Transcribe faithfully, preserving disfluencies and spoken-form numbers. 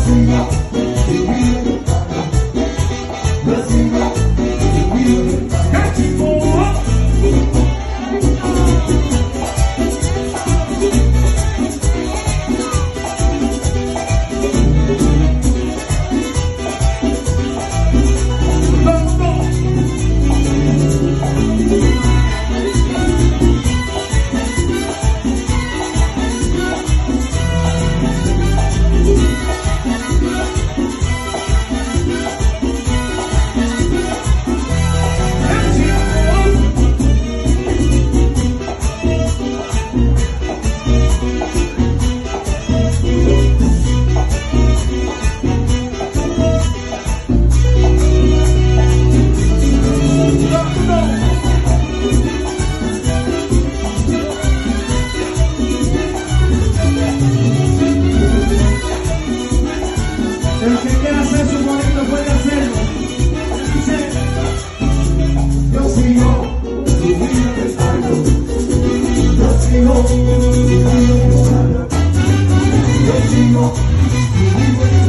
El que quiera hacer su bonito puede hacerlo. Dice, yo sigo, tu vida de salvo. Yo sigo, tu vida de salvo. Yo sigo, tu vida de salvo.